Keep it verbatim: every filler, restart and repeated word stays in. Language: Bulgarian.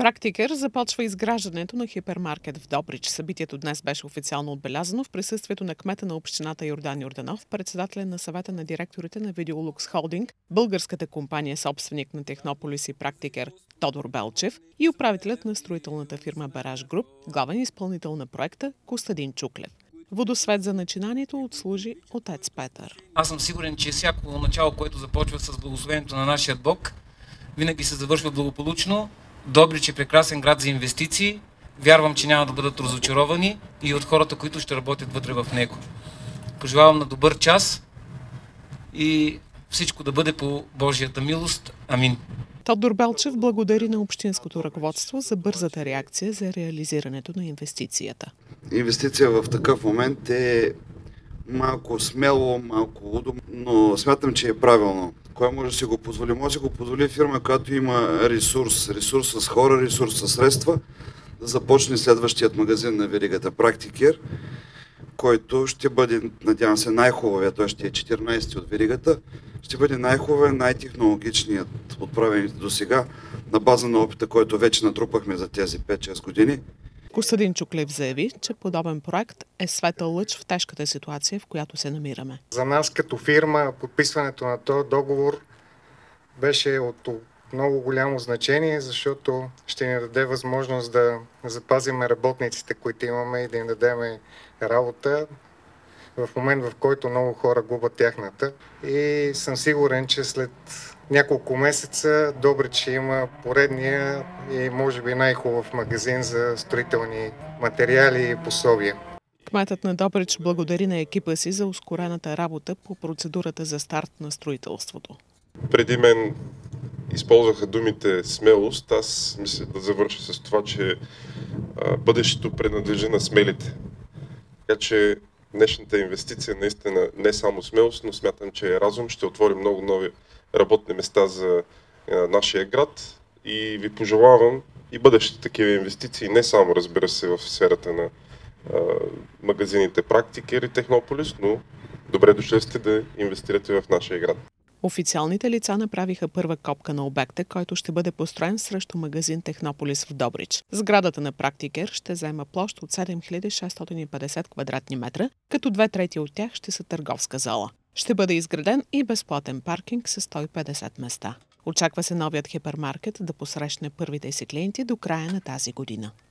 Практикер започва изграждането на хипермаркет в Добрич. Събитието днес беше официално отбелязано в присъствието на кмета на общината Йордан Йорданов, председателя на съвета на директорите на Видеолукс Холдинг, българската компания собственик на Технополис и Практикер Тодор Белчев и управителят на строителната фирма Бараж Груп, главен изпълнител на проекта Костадин Чуклев. Водосвет за начинанието отслужи отец Петър. Аз съм сигурен, че всяко начало, което започва с благословението на нашия Бог, винаги се завършва благополучно. Добрич е прекрасен град за инвестиции. Вярвам, че няма да бъдат разочаровани и от хората, които ще работят вътре в него. Пожелавам на добър час и всичко да бъде по Божията милост. Амин. Тодор Белчев благодари на общинското ръководство за бързата реакция за реализирането на инвестицията. Инвестиция в такъв момент е малко смело, малко лудо, но смятам, че е правилно. Кой може да си го позволи? Може да си го позволи фирма, която има ресурс, ресурс с хора, ресурс с средства, да започне следващият магазин на веригата Практикер, който ще бъде, надявам се, най-хубавия, той ще е четиринайсети от веригата, ще бъде най-хубавия, най-технологичният от правените до сега, на база на опита, който вече натрупахме за тези пет-шест години. Костадин Чуклев заяви, че подобен проект е светъл лъч в тежката ситуация, в която се намираме. За нас като фирма подписването на този договор беше от много голямо значение, защото ще ни даде възможност да запазим работниците, които имаме, и да им дадем работа в момент, в който много хора губят тяхната. И съм сигурен, че след няколко месеца Добрич ще има поредния и може би най-хубав магазин за строителни материали и пособия. Кметът на Добрич благодари на екипа си за ускорената работа по процедурата за старт на строителството. Преди мен използваха думите смелост. Аз мисля да завърша с това, че а, бъдещето принадлежи на смелите. Така че днешната инвестиция наистина не само смелост, но смятам, че е разум. Ще отвори много нови работни места за а, нашия град и ви пожелавам и бъдещите такива инвестиции, не само, разбира се, в сферата на а, магазините Практикер и Технополис, но добре дошли сте да инвестирате в нашия град. Официалните лица направиха първа копка на обекта, който ще бъде построен срещу магазин Технополис в Добрич. Сградата на Практикер ще заема площ от седем хиляди шестстотин и петдесет квадратни метра, като две трети от тях ще са търговска зала. Ще бъде изграден и безплатен паркинг с сто и петдесет места. Очаква се новият хипермаркет да посрещне първите си клиенти до края на тази година.